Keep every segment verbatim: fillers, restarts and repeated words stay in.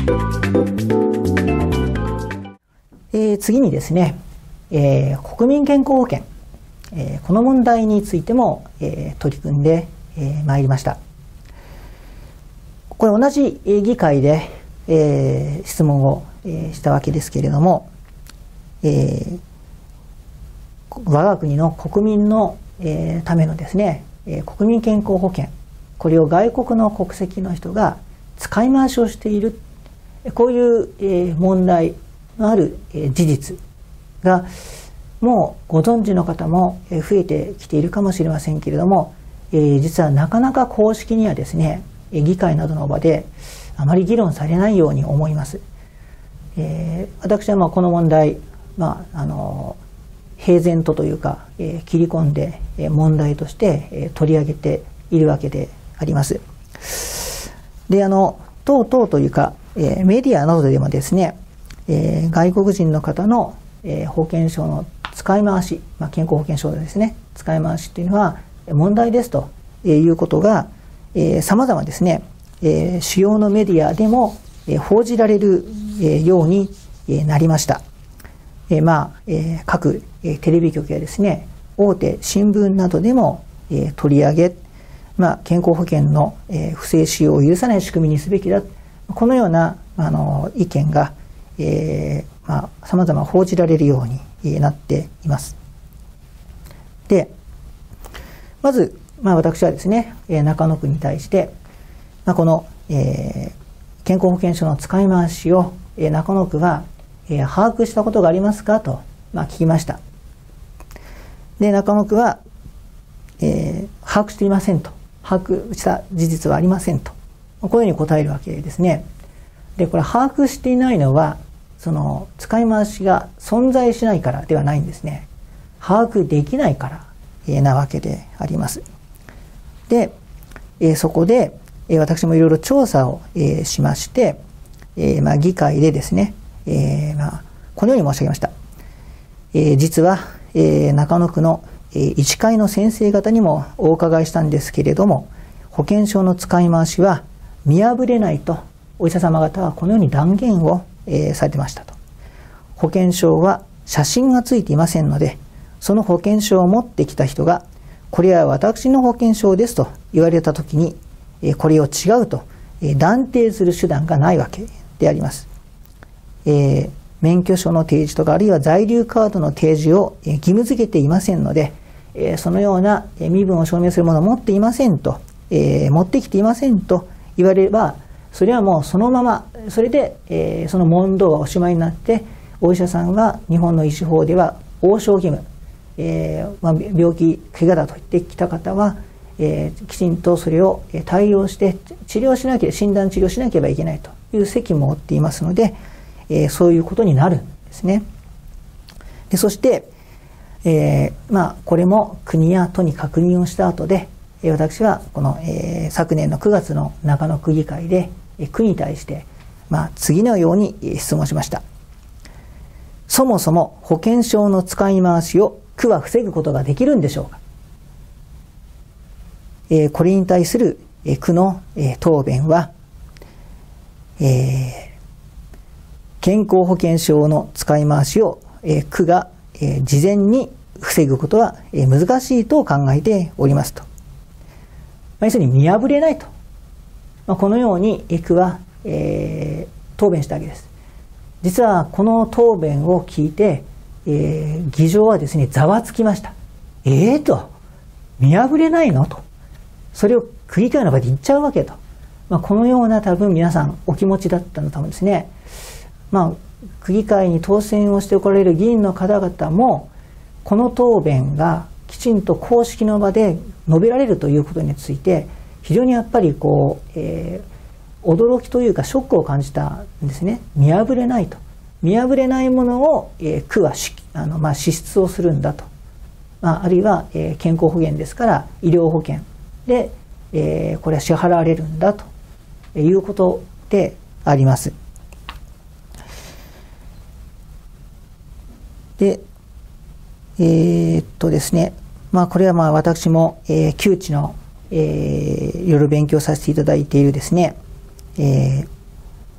えー、次にですね、えー、国民健康保険、えー、この問題についても、えー、取り組んでま、えー、いりました。これ同じ議会で、えー、質問を、えー、したわけですけれども、えー、我が国の国民の、えー、ためのですね、えー、国民健康保険、これを外国の国籍の人が使い回しをしている、こういう、えー、問題のある、えー、事実がもうご存知の方も増えてきているかもしれませんけれども、えー、実はなかなか公式にはですね、議会などの場であまり議論されないように思います。えー、私はまあこの問題、まあ、あの平然とというか、えー、切り込んで問題として、えー、取り上げているわけであります。で、あの等々というか、えー、メディアなどでもですね、えー、外国人の方の、えー、保険証の使い回し、まあ、健康保険証ですね、使い回しというのは問題ですということが、えー、様々ですね、えー、主要のメディアでも、えー、報じられる、えー、ように、えー、なりました。えー、まあ、えー、各、えー、テレビ局やですね、大手新聞などでも、えー、取り上げ、まあ、健康保険の、えー、不正使用を許さない仕組みにすべきだ。このような、あの、意見が、えー、まあ、様々報じられるように、えー、なっています。で、まず、まあ、私はですね、えー、中野区に対して、まあ、この、えー、健康保険証の使い回しを、えー、中野区が、えー、把握したことがありますかと、まあ、聞きました。で、中野区は、えー、把握していませんと。把握した事実はありませんと。このように答えるわけですね。で、これ把握していないのは、その使い回しが存在しないからではないんですね。把握できないから、えー、なわけであります。で、えー、そこで、えー、私もいろいろ調査を、えー、しまして、えーまあ、議会でですね、えーまあ、このように申し上げました。えー、実は、えー、中野区の、えー、医師会の先生方にもお伺いしたんですけれども、保険証の使い回しは見破れないとお医者様方はこのように断言を、えー、されてましたと。保険証は写真がついていませんので、その保険証を持ってきた人が、これは私の保険証ですと言われたときに、えー、これを違うと、えー、断定する手段がないわけであります。えー、免許証の提示とか、あるいは在留カードの提示を義務付けていませんので、えー、そのような身分を証明するものを持っていませんと、えー、持ってきていませんと言われれば、それはもうそのまま、それで、えー、その問答がおしまいになって、お医者さんが日本の医師法では応召義務、えーまあ、病気、怪我だと言ってきた方は、えー、きちんとそれを対応して治療しなければ、診断治療しなければいけないという責務を負っていますので、えー、そういうことになるんですね。で、そして、えー、まあ、これも国や都に確認をした後で、私はこの、えー、昨年のくがつの中野区議会で、えー、区に対して、まあ、次のように質問しました。そもそも保険証の使い回しを区は防ぐことができるんでしょうか。えー、これに対する、えー、区の、えー、答弁は、えー、健康保険証の使い回しを、えー、区が、えー、事前に防ぐことは、えー、難しいと考えておりますと。まあ、要するに見破れないと。まあ、このように区は、えー、答弁したわけです。実はこの答弁を聞いて、えー、議場はですね、ざわつきました。ええー、と、見破れないのと。それを区議会の場で言っちゃうわけと。まあ、このような多分皆さんお気持ちだったのと思うんですね。まあ、区議会に当選をしておられる議員の方々も、この答弁がきちんと公式の場で述べられるということについて、非常にやっぱりこう、えー、驚きというかショックを感じたんですね。見破れないと。見破れないものを、えー、区はしあの、まあ、支出をするんだと。まあ、あるいは、えー、健康保険ですから医療保険で、えー、これは支払われるんだということであります。で、えー、っとですね、まあこれはまあ私も、えー、旧知の、えー、いろいろ勉強させていただいているですね、えー、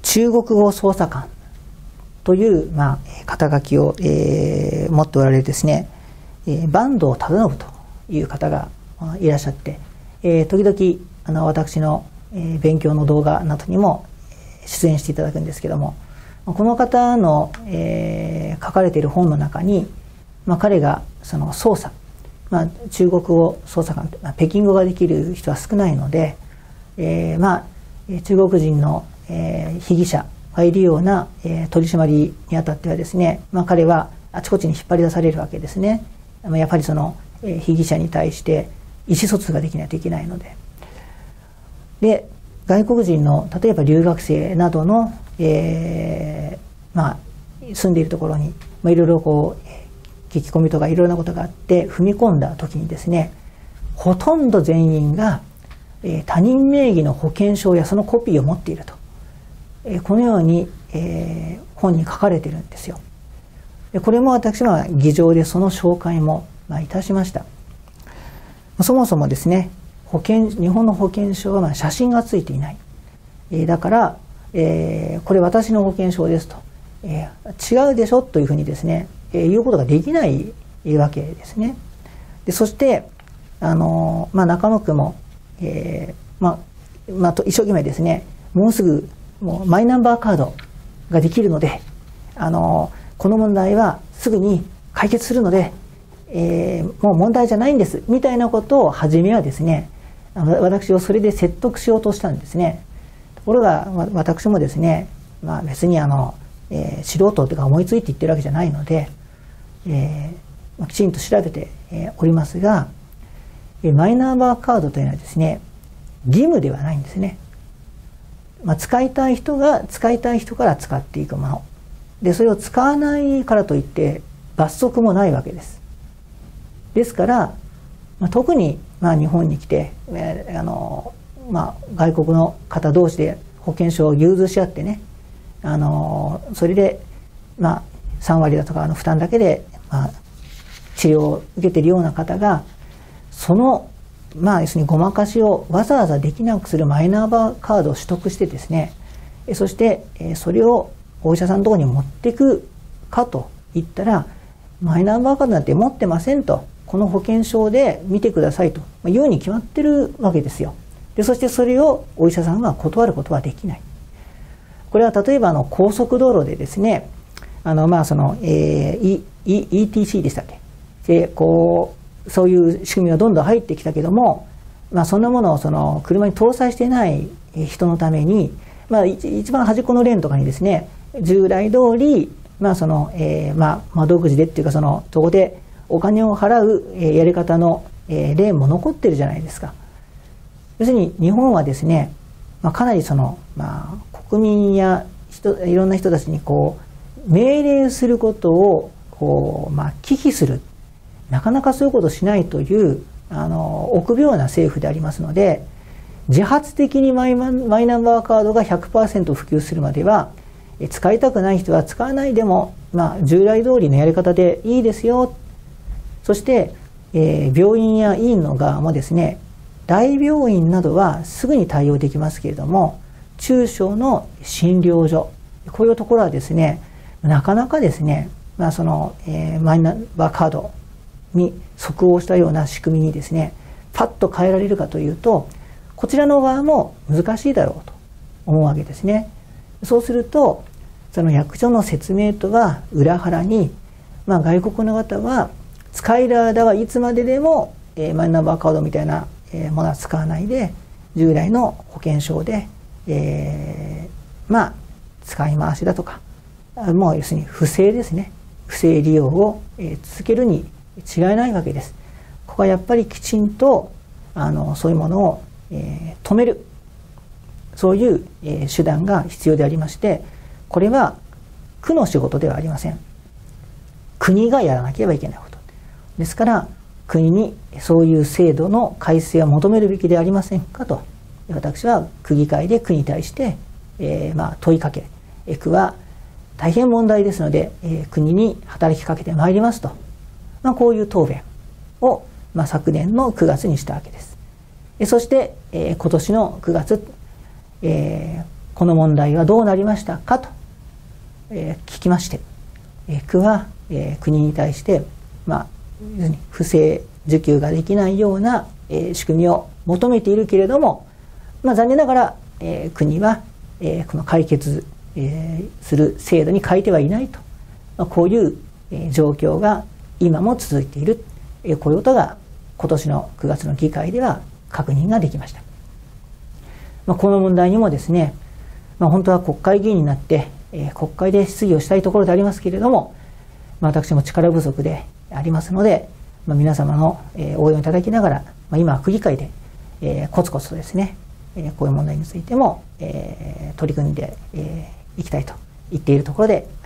中国語捜査官という、まあ、肩書きを、えー、持っておられるですね、えー、坂東忠信という方がいらっしゃって、えー、時々あの私の、えー、勉強の動画などにも出演していただくんですけども、この方の、えー、書かれている本の中に、まあ、彼がその捜査、まあ、中国語捜査官、まあ、北京語ができる人は少ないので、えー、まあ中国人の、えー、被疑者がいるような、えー、取り締まりにあたってはですね、まあ、彼はあちこちに引っ張り出されるわけですね。やっぱりその、えー、被疑者に対して意思疎通ができないといけないので。で、外国人の例えば留学生などの、えー、まあ住んでいるところに、まあ、いろいろこう聞き込みとかいろいろなことがあって踏み込んだ時にですね、ほとんど全員が、えー、他人名義の保険証やそのコピーを持っていると、えー、このように、えー、本に書かれているんですよ。でこれも私は議場でその紹介も、まあ、いたしました。そもそもですね、保険日本の保険証はまあ写真がついていない、えー、だから、えー、これ私の保険証ですと、えー、違うでしょというふうにですね、えー、言うことができないわけですね。でそしてあのーまあ、中野区も、えーまあまあ、と一生懸命ですね、もうすぐもうマイナンバーカードができるので、あのー、この問題はすぐに解決するので、えー、もう問題じゃないんですみたいなことを初めはですね、私をそれで説得しようとしたんですね。ところが私もですね、まあ、別にあの、えー、素人とか思いついて言ってるわけじゃないので、えー、きちんと調べておりますが、マイナンバーカードというのはですね、義務ではないんですね。まあ、使いたい人が使いたい人から使っていくもので、それを使わないからといって罰則もないわけです。ですから、まあ、特にまあ日本に来て、えーあのまあ、外国の方同士で保険証を融通し合ってね、あのそれで、まあ、さんわりだとかの負担だけで、まあ、治療を受けているような方が、その、まあ、要するにごまかしをわざわざできなくするマイナンバーカードを取得してですね、そしてそれをお医者さんのところに持っていくかと言ったら、マイナンバーカードなんて持ってませんと、この保険証で見てくださいと言うに決まってるわけですよ。でそしてそれをお医者さんは断ることはできない。これは例えばあの高速道路でですね、あのまあその、えー、イーティーシー でしたっけ、でこうそういう仕組みがどんどん入ってきたけども、まあ、そんなものをその車に搭載していない人のために、まあ、一番端っこのレーンとかにですね、従来通り、まあそのえーまあ、窓口でっていうか、そのそこでお金を払うやり方のレーンも残ってるじゃないですか。要するに日本はですね、まあ、かなりその、まあ、国民や人いろんな人たちにこう命令することをこう、まあ、忌避する、なかなかそういうことをしないというあの臆病な政府でありますので、自発的にマイマイナンバーカードが ひゃくパーセント 普及するまでは、使いたくない人は使わないでも、まあ、従来通りのやり方でいいですよ。そして、えー、病院や医院の側もですね、大病院などはすぐに対応できますけれども、中小の診療所、こういうところはですね、なかなかですね、まあそのえー、マイナンバーカードに即応したような仕組みにですね、パッと変えられるかというと、こちらの側も難しいだろうと思うわけですね。そうすると、その役所の説明とは裏腹に、まあ、外国の方は使える間はいつまででも、えー、マイナンバーカードみたいなものは使わないで、従来の保険証で、えー、まあ使い回しだとか、もう要するに不正ですね、不正利用を、えー、続けるに違いないわけです。ここはやっぱりきちんとあのそういうものを、えー、止める、そういう、えー、手段が必要でありまして、これは区の仕事ではありません。国がやらなければいけないことですから、国にそういう制度の改正を求めるべきでありませんかと、私は区議会で区に対して、えー、まあ問いかけ、区は大変問題ですので、えー、国に働きかけてまいりますと、まあ、こういう答弁を、まあ、昨年のくがつにしたわけです。そして、えー、今年のくがつ、えー、 この問題はどうなりましたかと、えー、聞きまして、えー、区は、えー、国に対して、まあ、不正受給ができないような、えー、仕組みを求めているけれども、まあ、残念ながら、えー、国は、えー、この解決、えー、する制度に変えてはいないと、まあ、こういう、えー、状況が今も続いている、えー、こういうことが今年のくがつの議会では確認ができました。まあ、この問題にもですね、まあ、本当は国会議員になって、えー、国会で質疑をしたいところでありますけれども、まあ、私も力不足でありますので、まあ、皆様の、えー、応援をいただきながら、まあ、今は区議会で、えー、コツコツとですね、えー、こういう問題についても、えー、取り組んでい、えー、きたいと言っているところで